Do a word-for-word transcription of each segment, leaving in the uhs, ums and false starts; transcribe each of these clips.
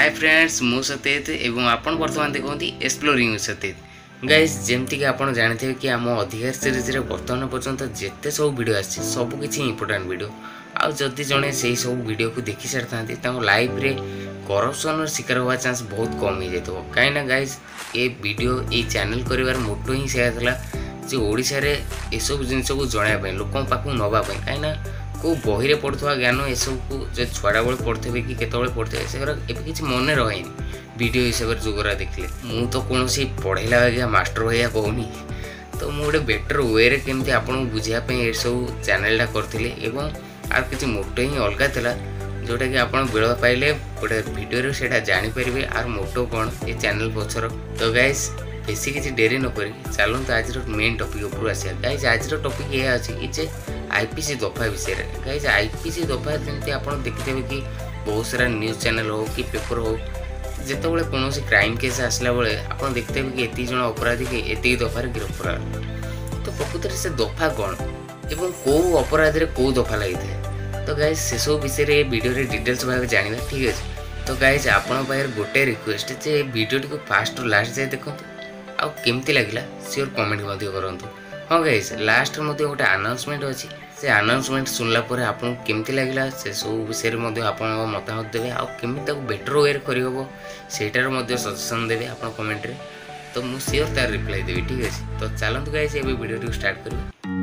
Hi friends मु सत्यजित एवं आपण वर्तमान देखते एक्सप्लोरिंग सत्यजित गाइस जमती कि आपण जानते कि आम अधिकार सीरीज रे वर्तमान पर्यंत जिते सब वीडियो आसी सब किछि इंपोर्टेंट वीडियो आ जदि जने से सब वीडियो को देखि सारथांती ताको लाइफ रे करप्शन शिकार होवा चांस बहुत कम हो जातो काई ना गाइस ए वीडियो ए चैनल करिवार मोटो ही सेया थला जे ओडिसा रे ए सब जिंस को जणाया पय लोकन पाकु नबा पय काई ना को बही पढ़ुवा ज्ञान ये सब को जो छुआ बेले पढ़े कि केतबे पढ़े से एवं किसी मन रही वीडियो हिसाब से जोगरा देखले मु तो कौन पढ़ेला आज्ञा मास्टर भैया कहूनी तो मुझे गोटे बेटर वे रे केमती आपन बुझापी ये सब चैनलटा करी एवं आर किसी मोटो ही अलग था जोटा कि आप बेल पाइले गोटे भिडियो से जापर आर मोटो कौन ये चैनल पचर तो गाइस बेसी किसी डेरी नक चलते आज मेन टॉपिक ऊपर आसा गाइस आज टॉपिक यह अच्छी कि आईपीसी दफा विषय में गाइस आईपीसी दफा जमी आप देखिथे कि बहुत सारा न्यूज चैनल हो कि पेपर हो जिते बड़े कौन क्राइम केस आसला बेले आप देखते कि एति जन अपराधी के एति दफार गिरफ्त करा तो प्रकृत से दफा कौन एवं कौ अपराधी कौ दफा लगी था तो गाइस से सब विषय वीडियो डिटेल्स भाव जाना ठीक अच्छे तो गाइस आपण गोटे रिक्वेस्ट जे वीडियो टी फास्ट लास्ट जाए देखो आउ केमती लगिला सियोर कमेंट करूँ हाँ गाइस लास्ट में गोटे अनाउंसमेंट अच्छी से अनाउंसमेंट सुनला पर आपको केमती लगिला से सब विषय में आप मतामत देवे आमती बेटर वे करहब सेटार सजेसन देवे आप कमेंट रे तो मु सियोर तार रिप्लाई देवी ठीक अच्छे तो चलते गाइस ये वीडियो स्टार्ट कर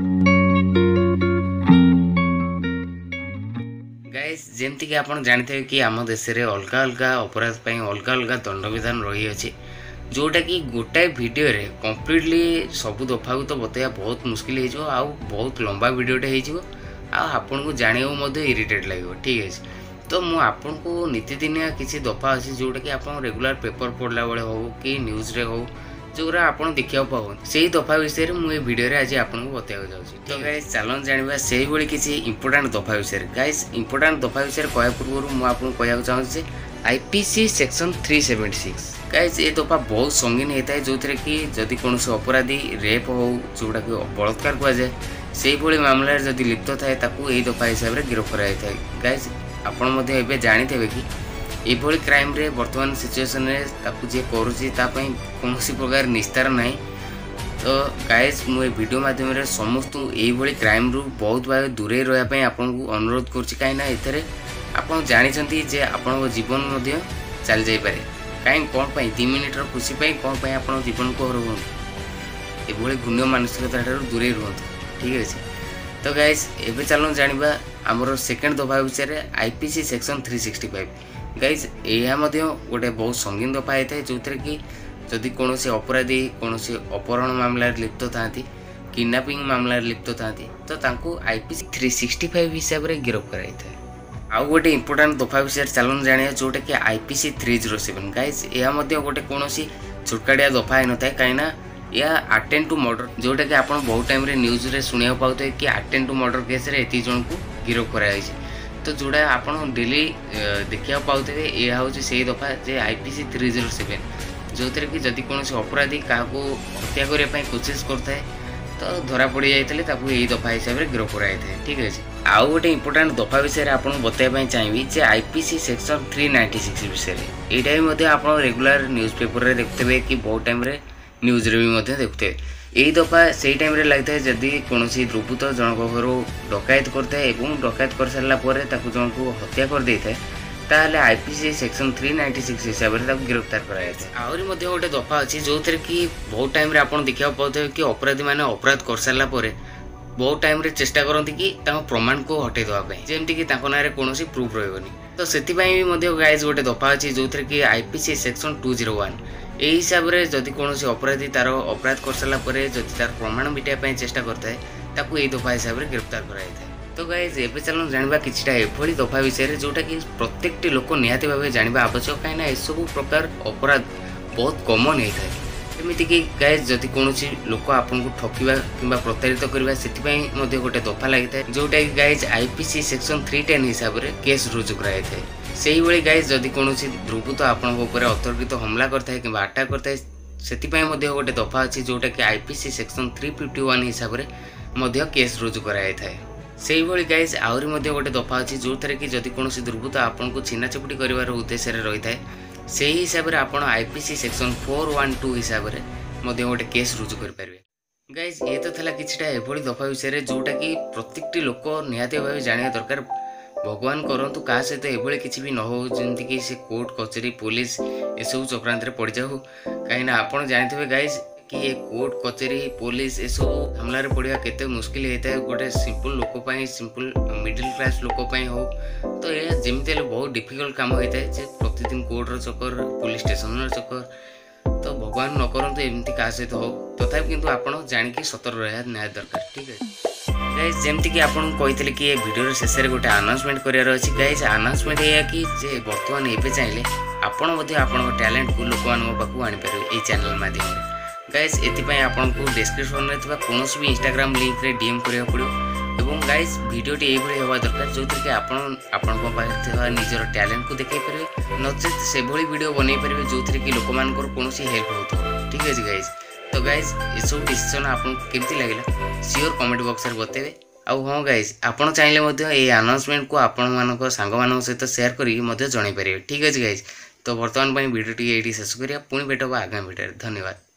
गाइस जमती कि आप जानते कि आम देश में अलग अलग अपराध अलग अलग दंड विधान रही अच्छे जोटा कि गोटाए वीडियो रे कंप्लीटली सब दफा को तो बताया बहुत मुश्किल हो आउ बहुत लंबा वीडियोटे हो आपन को जाना इरिटेट लगे ठीक है तो मु आपन को नीतिदिनिया किसी दफा अच्छी जोटा कि आप रेगुलर पेपर पढ़ला बेले हो कि न्यूज रे हो जोरा आपन देखा पाओ से दफा विषय में मुझे वीडियो आज आपको बताया जाऊँगी तो गाइस चलन जाना से भाई किसी इंपोर्टाट दफा विषय गाइस इंपोर्टाट दफा विषय कह पूर्व मुझे कहना चाहूँगी IPC section three seventy six guys ये दफा बहुत संगीन होता है जो थे कि जदि कौन अपराधी रेप हो जोटा कि बलात्कार कहुए से भाई मामला जदि लिप्त थाए यही दफा हिसाब से गिरफ्त कराई गाइस आपड़ जानी कि ये क्राइम रे वर्तमान सिचुएसन जी करुँची कौन प्रकार निस्तार ना तो गाइस मुझे वीडियो मध्यम समस्त यही क्राइम रु बहुत भाव दूरे रही आपको अनुरोध करुँच कहीं आप जानते जे आपण जीवन चल जापे कहीं कौन पाई दी मिनिटर खुशी पाई कौन पाई आप जीवन को हरु ये घूर्ण मानसिकता दूरे रुहतु ठीक अच्छे तो गाइस एवं चलो जाना आमर सेकेंड दफा विषय में IPC section three sixty five guys यह गोटे बहुत संगीन दफा होता है जो थे कि जदि कौन अपराधी कौन अपहरण मामला लिप्त था किडनैपिंग मामला लिप्त था तो आईपीसी थ्री सिक्सटी फाइव हिसाब से गिरफ्त कराई आउ गोटे इंपोर्टाट दफा विषय चलन जाना जोटा कि IPC three zero seven guys यह गोटे कौन छुटकाटिया दफा ही न था कहीं यह अटेम्प्ट टू मर्डर जोटा कि आप बहुत टाइम रे न्यूज रे सुनिया पाते कि अटेम्प्ट टू मर्डर केस रे एति जन को गिरफ्त कराई तो जोड़ा आप डेली देखा पाते यह हूँ से दफा जे आईपीसी थ्री जीरो सेवेन जो थे कि जदि कौन अपराधी क्या हत्या करने कोशिश करता है तो धरा पड़ जाते यही दफा हिसाब से गिरफ्त कराई ठीक अच्छे आउ गोटे इंपोर्टाट दफा विषय आपको बताइए चाहिए जे IPC section three ninety six विषय में यहाँ भी आप रेगुलर न्यूज पेपर रे देखते कि बहुत टाइम रे न्यूज रे भी देखते यही दफा से टाइम लगता है जदि कौन दुर्बृत्त जनक घर डकायत करता है और डकायत कर सारापर जन को हत्या कर दे ताहले IPC section three ninety six हिसाब से गिरफ्तार कराई आहरी गोटे दफा अच्छी जो थे कि बहुत टाइम आप देखा पाते कि अपराधी मैंने अपराध कर सारापर बहुत टाइम रे चेष्टा करती कि प्रमाण को हटे देवाई जमती कि ना कौन प्रूफ रही तो से गाइज गोटे दफा अच्छी जो थे कि IPC section two zero one यही हिसाब से जदि कौन अपराधी तार अपराध कर सारापर जदि तार प्रमाण मिटाई चेष्टा करता है ताकू यही दफा हिसाब से गिरफ्तार कराई तो गाइज एवं चलो जाना किसी एभली दफा विषय जोटा कि प्रत्येक लोक निहाती भाव जाना आवश्यक कहीं सब प्रकार अपराध बहुत कमन होता है एमती कि गाइज जदि कौन लोक आपको ठकवा कि प्रतारित करवा से गोटे दफा लगी था जोटा कि guys IPC section three ten हिसाब से केस रुजु कराई से भाई गाइज जदि कौन दुर्बृत्त आपण अतर्कित हमला करता है कि अटैक करता है से गोटे दफा अच्छी जोटा कि IPC section three fifty one हिसाब से केस रुजु कराई था से भाई गाइज आहरी गोटे दफा अच्छी जो थे कि जदि कौन दुर्बृत्त आपको छीना चुपटी कर उद्देश्य रही है से ही हिसाब से आप IPC section four one two हिसाब से गोटे केस रुजु करेंगे। गाइज ये तो था किछिटा एभली दफा विषय जोटा कि प्रत्येकटी लोक निहाती भाव जाना दरकार। भगवान करंतु का सहित एभली किसी भी न हो जमती कि से कोर्ट कचेरी पुलिस एसबू चक्रांत पड़ जाऊ। कहीं आप जानते गाइज कि ये कोर्ट कचेरी पुलिस एसबू हमलार पड़ा केते मुश्किल होता है गोटे सिंपल लोक सिंपल मिडिल क्लास लोक हो। तो यह जमी बहुत डिफिकल्ट काम होता है प्रतिदिन कोर्टर चक्कर पुलिस स्टेशन चक्कर। तो भगवान न करंतु एमती का सहित हो तथापि किंतु आपण जानिक सतर्क रहा निहाय दरकार। ठीक है गाइज जमती कि आपन कही कि ये वीडियो शेष में गोटे अनाउंसमेंट करार अच्छी। गाइज अनाउंसमेंट यह कि जे बर्तमान एवं चाहिए आपण आपण टैलेंट को लोक पाक आनीपर ये चैनल माध्यम। गाइज एपाई आपको डिस्क्रिप्शन में कौन भी इंस्टाग्राम लिंक रे डीएम करा पड़ो। एवं गाइज वीडियोटी यही हवा दरकार जो थी कि आपंकर निजर टैलेंट को देखा पारे नचेत से भली वीडियो बनई पारे जो थी कि लोक कौन हेल्प हो। ठीक है गाइज तो गाइज ये सब डिसीजन आपको केमती लगे सियोर कमेंट बॉक्स में बतेबे। आउ हाँ गाइज आपड़ चाहिए ये अनाउंसमेंट को आपण सांग मान सहित शेयर कर जन पारे। ठीक है गाइज तो बर्तमान वीडियो ये शेष करिया पुणी भेट आगामी वीडियो। धन्यवाद।